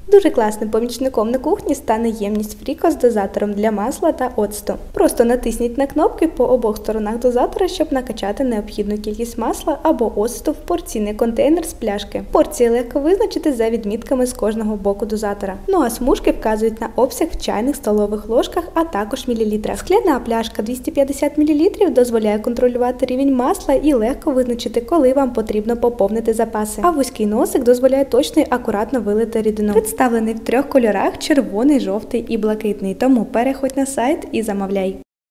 Дуже класним помічником на кухні стане ємність Фріко з дозатором для масла та оцту. Просто натисніть на кнопки по обох сторонах дозатора, щоб накачати необхідну кількість масла або оцту в порційний контейнер з пляшки. Порції легко визначити за відмітками з кожного боку дозатора. Ну а смужки вказують на обсяг в чайних столових ложках, а також мілілітрах. Скляна пляшка 250 мл дозволяє контролювати рівень масла і легко визначити, коли вам потрібно поповнити запаси. А вузький носик дозволяє точно і акуратно вилити рідину. Представлений в 3 кольорах – червоний, жовтий і блакитний. Тому переходь на сайт і замовляй.